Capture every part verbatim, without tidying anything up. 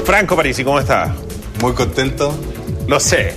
Franco Parisi, ¿cómo está? Muy contento. Lo sé.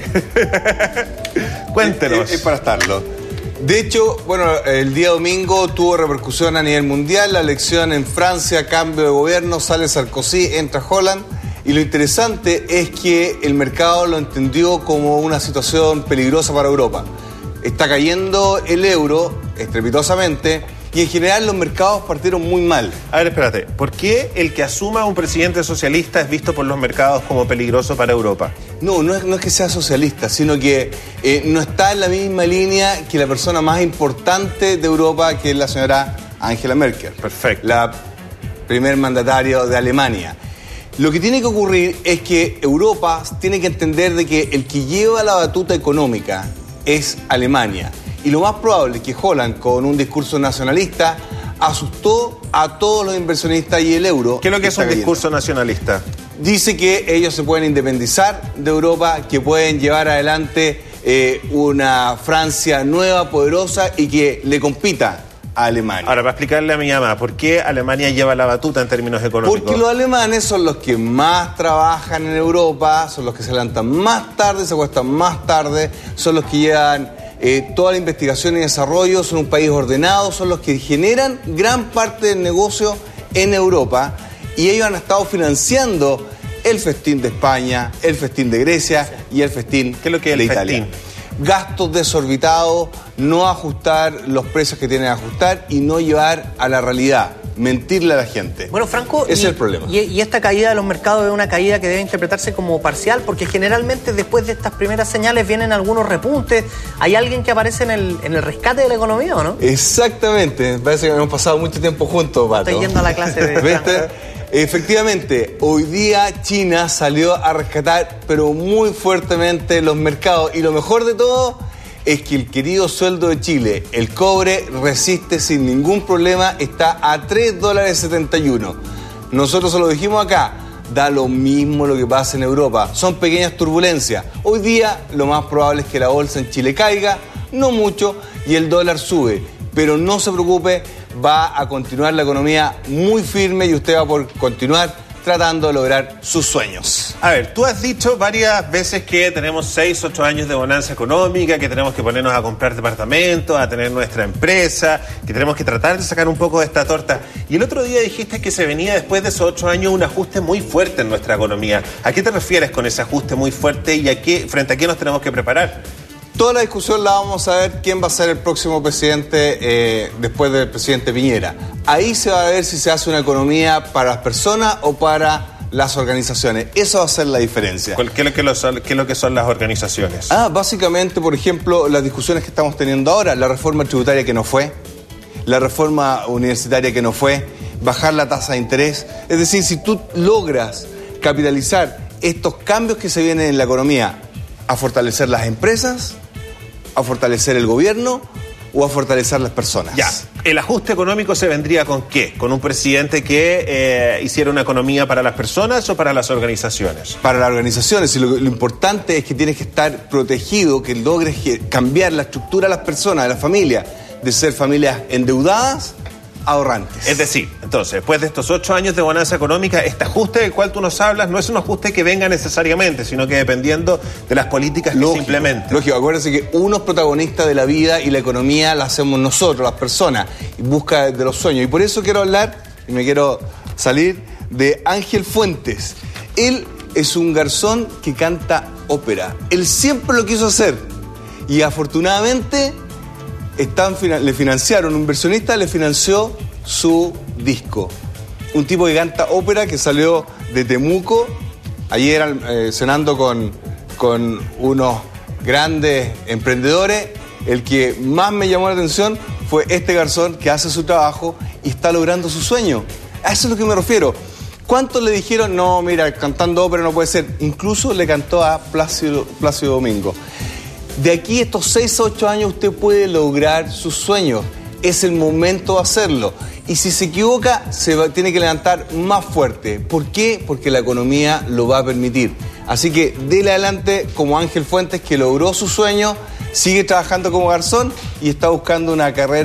Cuéntenos. Es, es para estarlo. De hecho, bueno, el día domingo tuvo repercusión a nivel mundial, la elección en Francia, cambio de gobierno, sale Sarkozy, entra Hollande, y lo interesante es que el mercado lo entendió como una situación peligrosa para Europa. Está cayendo el euro estrepitosamente y en general los mercados partieron muy mal. A ver, espérate, ¿por qué el que asuma un presidente socialista es visto por los mercados como peligroso para Europa? No, no es, no es que sea socialista, sino que eh, no está en la misma línea que la persona más importante de Europa, que es la señora Angela Merkel. Perfecto. La primer mandatario de Alemania. Lo que tiene que ocurrir es que Europa tiene que entender de que el que lleva la batuta económica es Alemania. Y lo más probable es que Hollande, con un discurso nacionalista, asustó a todos los inversionistas y el euro. ¿Qué es lo que es un cayendo. discurso nacionalista? Dice que ellos se pueden independizar de Europa, que pueden llevar adelante eh, una Francia nueva, poderosa y que le compita a Alemania. Ahora, para explicarle a mi mamá, ¿por qué Alemania lleva la batuta en términos económicos? Porque los alemanes son los que más trabajan en Europa, son los que se levantan más tarde, se acuestan más tarde, son los que llevan eh, toda la investigación y desarrollo, son un país ordenado, son los que generan gran parte del negocio en Europa y ellos han estado financiando el festín de España, el festín de Grecia y el festín ¿Qué es lo que es de el Italia. festín? Gastos desorbitados, no ajustar los precios que tienen que ajustar y no llevar a la realidad, mentirle a la gente. Bueno, Franco, ese y, es el problema. Y, y esta caída de los mercados es una caída que debe interpretarse como parcial, porque generalmente después de estas primeras señales vienen algunos repuntes. ¿Hay alguien que aparece en el, en el rescate de la economía o no? Exactamente, parece que hemos pasado mucho tiempo juntos, Pato. Estoy yendo a la clase de... ¿Viste? Efectivamente, hoy día China salió a rescatar, pero muy fuertemente los mercados. Y lo mejor de todo es que el querido sueldo de Chile, el cobre, resiste sin ningún problema, está a tres dólares setenta y uno. Nosotros se lo dijimos acá, da lo mismo lo que pasa en Europa. Son pequeñas turbulencias. Hoy día lo más probable es que la bolsa en Chile caiga, no mucho, y el dólar sube. Pero no se preocupe, va a continuar la economía muy firme y usted va a por continuar tratando de lograr sus sueños. A ver, tú has dicho varias veces que tenemos seis, ocho años de bonanza económica, que tenemos que ponernos a comprar departamentos, a tener nuestra empresa, que tenemos que tratar de sacar un poco de esta torta. Y el otro día dijiste que se venía después de esos ocho años un ajuste muy fuerte en nuestra economía. ¿A qué te refieres con ese ajuste muy fuerte y a qué, frente a qué nos tenemos que preparar? Toda la discusión la vamos a ver quién va a ser el próximo presidente eh, después del presidente Piñera. Ahí se va a ver si se hace una economía para las personas o para las organizaciones. Eso va a ser la diferencia. ¿Qué es lo que, lo son, qué es lo que son las organizaciones? Ah, básicamente, por ejemplo, las discusiones que estamos teniendo ahora, la reforma tributaria que no fue, la reforma universitaria que no fue, bajar la tasa de interés. Es decir, si tú logras capitalizar estos cambios que se vienen en la economía, a fortalecer las empresas, a fortalecer el gobierno o a fortalecer las personas. Ya, ¿el ajuste económico se vendría con qué? ¿Con un presidente que eh, hiciera una economía para las personas o para las organizaciones? Para las organizaciones, y lo, lo importante es que tienes que estar protegido, que logres cambiar la estructura de las personas, de la familia, de ser familias endeudadas, ahorrantes. Es decir, entonces, después de estos ocho años de bonanza económica, este ajuste del cual tú nos hablas no es un ajuste que venga necesariamente, sino que dependiendo de las políticas que se implementen. Lógico, acuérdense que uno es protagonista de la vida y la economía la hacemos nosotros, las personas, y busca de los sueños. Y por eso quiero hablar, y me quiero salir, de Ángel Fuentes. Él es un garzón que canta ópera. Él siempre lo quiso hacer. Y afortunadamente... Están, le financiaron, un inversionista le financió su disco. Un tipo que canta ópera que salió de Temuco, ayer eh, cenando con, con unos grandes emprendedores. El que más me llamó la atención fue este garzón que hace su trabajo y está logrando su sueño. A eso es lo que me refiero. ¿Cuántos le dijeron, no, mira, cantando ópera no puede ser? Incluso le cantó a Plácido, Plácido Domingo. De aquí estos seis a ocho años usted puede lograr sus sueños. Es el momento de hacerlo. Y si se equivoca, se va, tiene que levantar más fuerte. ¿Por qué? Porque la economía lo va a permitir. Así que dele adelante como Ángel Fuentes, que logró su sueño, sigue trabajando como garzón y está buscando una carrera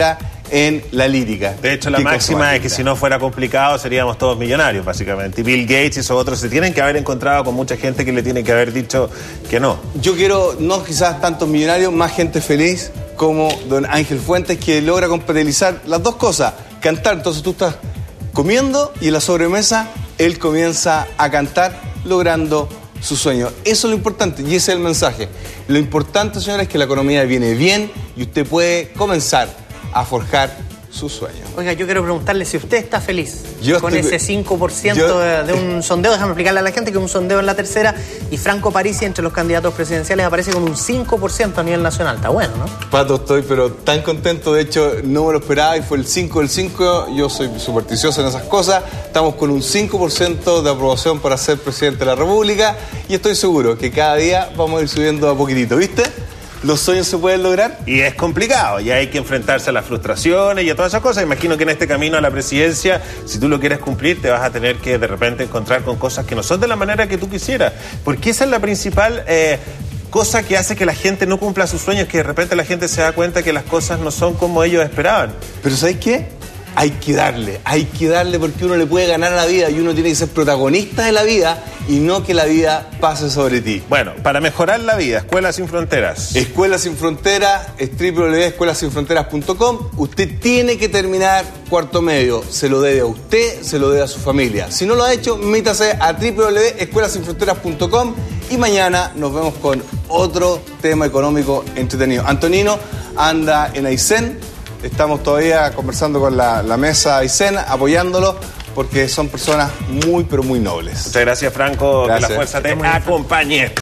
en la lírica. De hecho, la ¿Qué cosa máxima más es que linda? si no fuera complicado seríamos todos millonarios, básicamente. Y Bill Gates y esos otros se tienen que haber encontrado con mucha gente que le tiene que haber dicho que no. Yo quiero, no quizás tantos millonarios, más gente feliz como don Ángel Fuentes, que logra compatibilizar las dos cosas. Cantar, entonces tú estás comiendo y en la sobremesa él comienza a cantar, logrando su sueño. Eso es lo importante y ese es el mensaje. Lo importante, señores, es que la economía viene bien y usted puede comenzar a forjar su sueño. Oiga, yo quiero preguntarle si usted está feliz Yo con estoy- ese cinco por ciento yo- de, de un sondeo. Déjame explicarle a la gente que es un sondeo en la tercera y Franco Parisi entre los candidatos presidenciales aparece con un cinco por ciento a nivel nacional. Está bueno, ¿no? Pato, estoy pero tan contento, de hecho no me lo esperaba y fue el cinco del cinco, yo soy supersticioso en esas cosas, estamos con un cinco por ciento de aprobación para ser presidente de la República y estoy seguro que cada día vamos a ir subiendo a poquitito, ¿viste? Los sueños se pueden lograr. Y es complicado, y hay que enfrentarse a las frustraciones y a todas esas cosas. Imagino que en este camino a la presidencia, si tú lo quieres cumplir, te vas a tener que de repente encontrar con cosas que no son de la manera que tú quisieras. Porque esa es la principal eh, cosa que hace que la gente no cumpla sus sueños, que de repente la gente se da cuenta que las cosas no son como ellos esperaban. Pero ¿sabes qué? Hay que darle, hay que darle porque uno le puede ganar a la vida y uno tiene que ser protagonista de la vida y no que la vida pase sobre ti. Bueno, para mejorar la vida, Escuelas Sin Fronteras. Escuelas Sin Fronteras es doble u doble u doble u punto escuelas sin fronteras punto com. Usted tiene que terminar cuarto medio. Se lo debe a usted, se lo debe a su familia. Si no lo ha hecho, métase a doble u doble u doble u punto escuelas sin fronteras punto com y mañana nos vemos con otro tema económico entretenido. Antonino anda en Aysén. Estamos todavía conversando con la, la mesa Aysén, apoyándolo, porque son personas muy, pero muy nobles. Muchas gracias, Franco. Gracias. Que la fuerza te acompañe.